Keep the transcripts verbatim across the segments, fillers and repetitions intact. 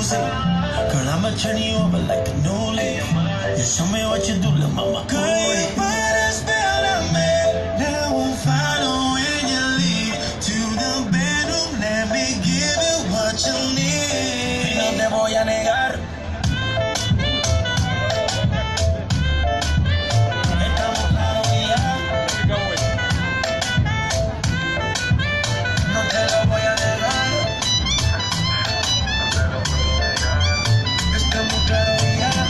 lose it. Girl, I'ma turn you over like a new leaf. You show me what you do, little mama. Girl, you put a spell on me. Now we'll follow when you lead to the bedroom. Let me give you what you need. Y no te voy a negar. Estamos claros y ya. No te lo voy a negar. Estamos claros y ya.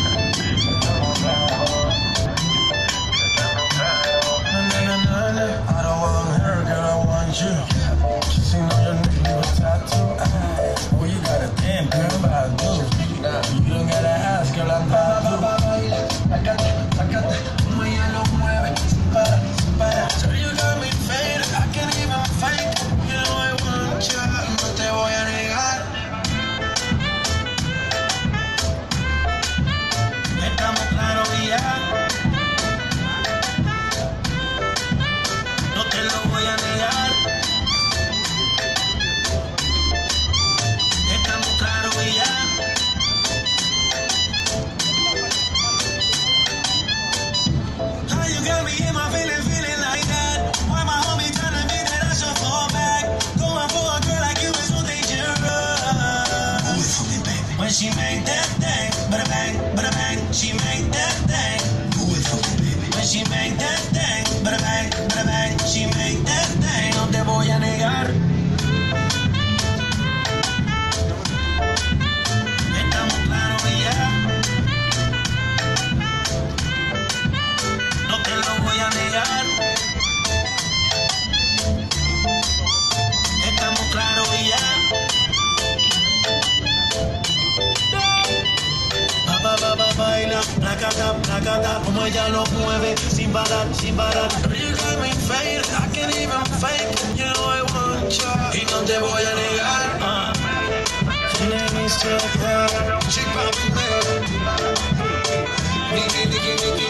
I don't want her, girl, I want you. She seen on your neck, leave a tattoo. Oh, you got a damn girl, but I do. You don't gotta ask, girl, I'm bad too. Sácate, sácate, como ella lo mueve, sin parar, sin parar. So you got me faded, I can't even fake it. You know I want you, no te voy a negar. Estamos claros y ya. No te lo voy a negar. Estamos claros y ya. How you got me in my feeling, feeling like that? Why my homie tryna be that I should fall back? Going for a girl like you is so dangerous. Do it for me, baby. When she make that thing, bada bang, bada bang, she make that thing. Do it for me, baby. When she make that thing, bada bang, bada bang, she make that thing. No te voy a negar. Estamos claros y ya. No te lo voy a negar. Estamos claros y ya. Ba, ba, ba, ba, baila, placata, placata, como ella lo mueve, sin parar, sin parar. You got me faded, I can't even fake it. You know I want you, y no te voy a negar. Uh. Your name is Tequila. She probably made it. Niki, niki, niki.